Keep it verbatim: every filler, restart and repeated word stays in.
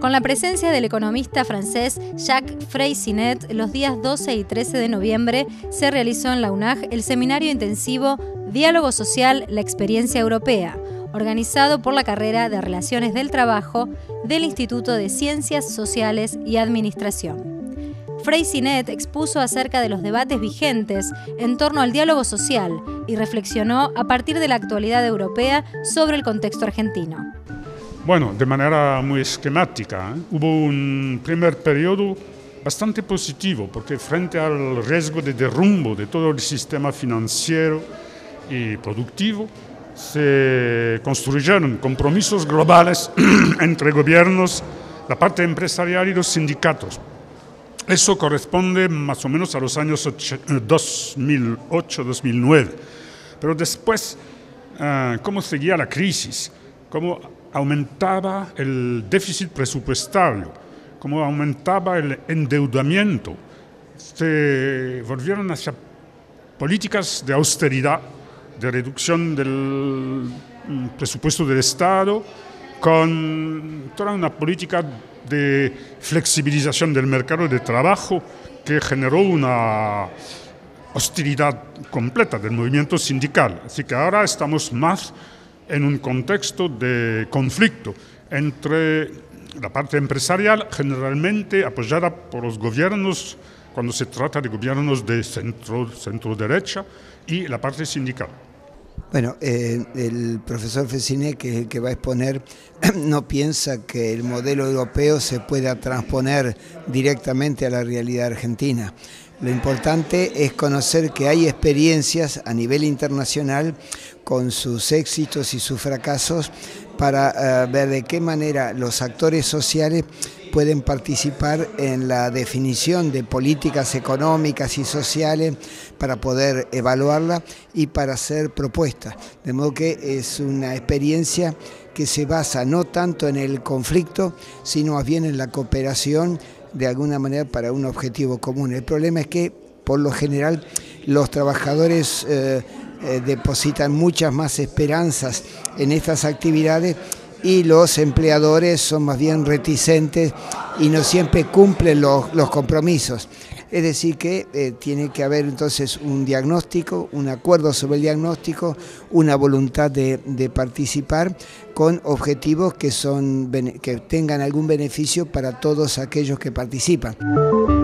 Con la presencia del economista francés Jacques Freycinet, los días doce y trece de noviembre se realizó en la U N A G el seminario intensivo Diálogo Social, la experiencia europea, organizado por la carrera de Relaciones del Trabajo del Instituto de Ciencias Sociales y Administración. Freycinet expuso acerca de los debates vigentes en torno al diálogo social y reflexionó a partir de la actualidad europea sobre el contexto argentino. Bueno, de manera muy esquemática, ¿eh? Hubo un primer periodo bastante positivo, porque frente al riesgo de derrumbo de todo el sistema financiero y productivo, se construyeron compromisos globales entre gobiernos, la parte empresarial y los sindicatos. Eso corresponde más o menos a los años dos mil ocho dos mil nueve. Pero después, uh, ¿cómo seguía la crisis? ¿Cómo aumentaba el déficit presupuestario? ¿Cómo aumentaba el endeudamiento? Se volvieron hacia políticas de austeridad, de reducción del presupuesto del Estado, con toda una política de flexibilización del mercado de trabajo que generó una hostilidad completa del movimiento sindical. Así que ahora estamos más en un contexto de conflicto entre la parte empresarial, generalmente apoyada por los gobiernos, cuando se trata de gobiernos de centro, centro-derecha, y la parte sindical. Bueno, eh, el profesor Freycinet, que es el que va a exponer, no piensa que el modelo europeo se pueda transponer directamente a la realidad argentina. Lo importante es conocer que hay experiencias a nivel internacional con sus éxitos y sus fracasos para uh, ver de qué manera los actores sociales pueden participar en la definición de políticas económicas y sociales para poder evaluarla y para hacer propuestas. De modo que es una experiencia que se basa no tanto en el conflicto, sino más bien en la cooperación de alguna manera para un objetivo común. El problema es que, por lo general, los trabajadores eh, eh, depositan muchas más esperanzas en estas actividades y los empleadores son más bien reticentes y no siempre cumplen los, los compromisos. Es decir que eh, tiene que haber entonces un diagnóstico, un acuerdo sobre el diagnóstico, una voluntad de, de participar con objetivos que, son, que tengan algún beneficio para todos aquellos que participan.